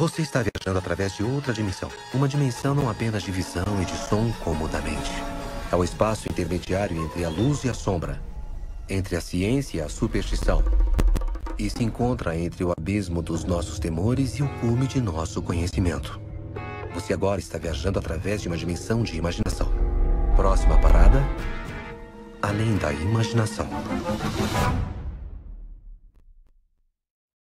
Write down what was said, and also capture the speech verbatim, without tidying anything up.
Você está viajando através de outra dimensão. Uma dimensão não apenas de visão e de som como da mente. É o espaço intermediário entre a luz e a sombra. Entre a ciência e a superstição. E se encontra entre o abismo dos nossos temores e o cume de nosso conhecimento. Você agora está viajando através de uma dimensão de imaginação. Próxima parada, além da imaginação.